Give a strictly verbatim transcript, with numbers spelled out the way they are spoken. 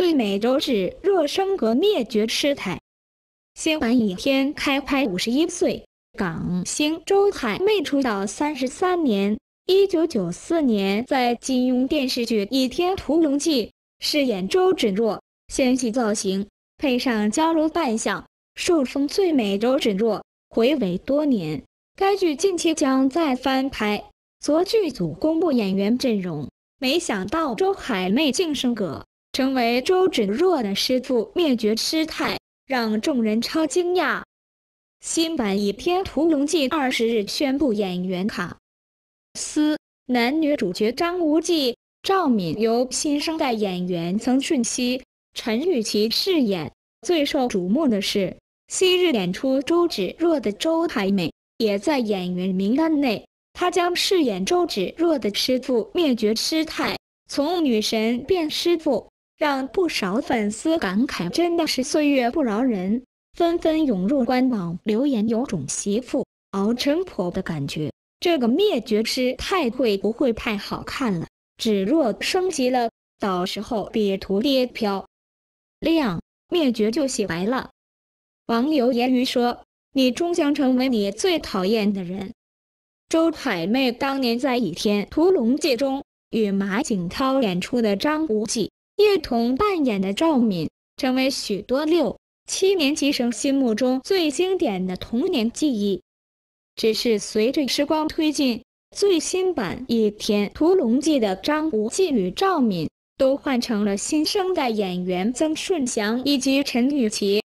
最美周芷若升格灭绝师太。新版倚天开拍五十一岁，港星周海媚出道三十三年，一九九四年在金庸电视剧《倚天屠龙记》饰演周芷若，纤细造型配上娇柔扮相，受封最美周芷若。回违多年，该剧近期将再翻拍。昨剧组公布演员阵容，没想到周海媚竟升格，成为周芷若的师父灭绝师太，让众人超惊讶。新版《倚天屠龙记》二十日宣布演员卡司，男女主角张无忌、赵敏由新生代演员曾舜晞、陈钰琪饰演。最受瞩目的是，昔日演出周芷若的周海媚也在演员名单内，她将饰演周芷若的师父灭绝师太，从女神变师父，让不少粉丝感慨真的是岁月不饶人，纷纷涌入官网留言，有种媳妇熬成婆的感觉。这个灭绝师太会不会太好看了？芷若升级了，到时候别图跌漂亮，灭绝就洗白了。网友言语说：“你终将成为你最讨厌的人。”周海媚当年在《倚天屠龙记》中与马景涛演出的张无忌一同扮演的赵敏，成为许多六七年级生心目中最经典的童年记忆。只是随着时光推进，最新版《倚天屠龙记》的张无忌与赵敏都换成了新生代演员曾舜祥以及陈钰琪。